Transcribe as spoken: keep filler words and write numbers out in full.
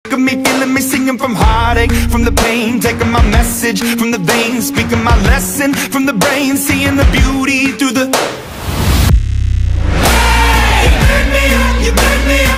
of me feeling me singing from heartache, from the pain, taking my message from the veins, speaking my lesson from the brain, seeing the beauty through the